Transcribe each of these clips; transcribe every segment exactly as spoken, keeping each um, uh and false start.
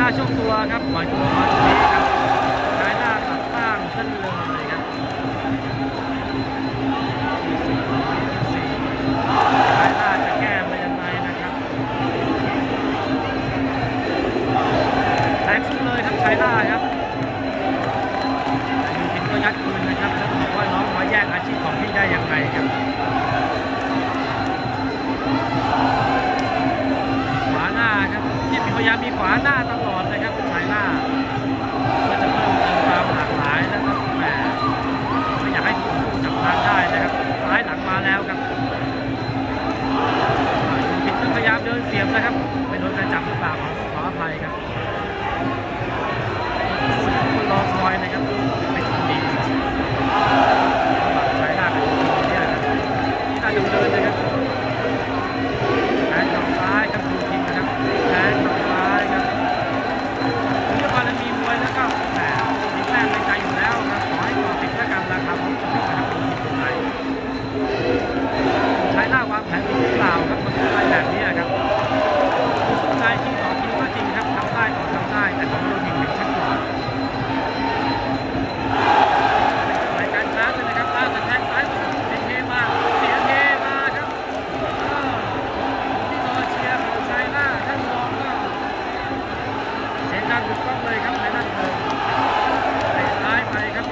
าช่วงตัวครับปล่อยตัวมาตรงนี้ครับใช้หน้าตัดตั้งขึ้นเลยครับใช้หน้าจะแก้มายังไงนะครับแทงขึ้นเลยครับใช้หน้าครับอยู่ทิ้งก็ยัดคืนนะครับแล้วบอกว่าน้องมาแย่งอาชีพของพี่ได้ยังไงครับขวาหน้าครับที่พยายามมีขวาหน้าตลอดนะครับใช้หน้าเพื่อจะเพิ่มเติมความหลากหลายนะครับแหมไม่อยากให้คู่สู้จับทางได้นะครับซ้ายหลังมาแล้วครับผิดพยายามเดินเสียบนะครับไปโดนการจับหรือเปล่าขออภัยครับรอคอยนะครับไม่ทำดีใช้หน้ากันนี่แหละครับที่น่าจะเดินเลยครับแขนฝั่งซ้ายครับดูทีนะครับแขนฝั่งซ้ายครับเมื่อวานนั้นมีมวยแล้วก็แหมมีแต้มในใจอยู่แล้วครับขอให้ต่อติดแล้วกันราคาผมจะไม่นะครับดูทีตรงไหนใช้หน้าวางแผนหรือเปล่าครับมาสู้อะไรแบบนี้ครับสู้ในที่ต่อทีก็จริงครับทำได้ต่อทำได้แต่ของดูทีเป็นชัดกว่ารายการช้าเลยนะครับล่าสุดแทงซ้ายเสียเทมาเสียเทมาครับที่รอเชียร์ของชายหน้าท่านรองก็เสียงดังถูกต้องเลยครับในด้านบนเตะซ้ายไปครับ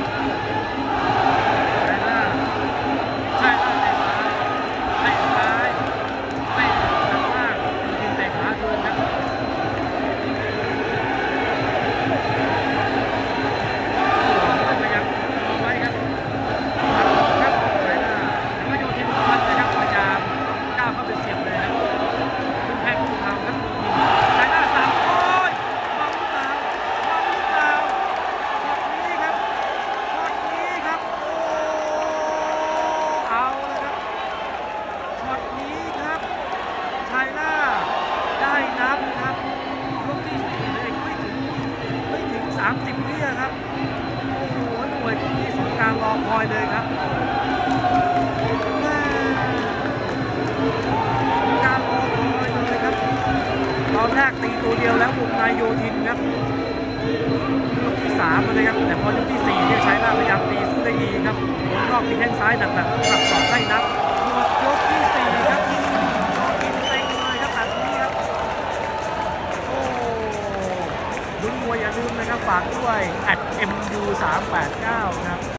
ชายหน้าชายหน้าเตะซ้ายเตะซ้ายเตะตัดล่างทีมเตะขาคืนครับพยายามไว้ครับครับชายหน้าแล้วก็โยนทีมบอลนะครับพยายามก้าวเข้าไปเสียบเลยครับคุณแพ้คุณทำครับชายหน้าสามโอ้ยมองหรือเปล่ามองหรือเปล่าช็อตนี้ครับช็อตนี้ครับโอ้เอาเลยครับช็อตนี้ครับชายหน้าได้นับครับยกที่สี่เลยไม่ถึงไม่ถึงสามสิบวิครับโอ้โหหน่วยที่สงการรอคอยเลยครับแม่สงการรอคอยเลยครับตอนแรกตีตัวเดียวแล้ววงในโยธินครับยกที่สามเลยครับแต่พอยกที่สี่เนี่ยใช้หน้าพยายามตีสู้ได้ดีครับวงนอกมีแข้งซ้ายหนักๆสับสอกให้นับหมดยกที่สี่ครับกินเต็งเลยครับแบบนี้ครับโอ้ลุ้นมวยอย่าลืมนะครับฝากด้วย แอท เอ็ม ยู สามแปดเก้าครับ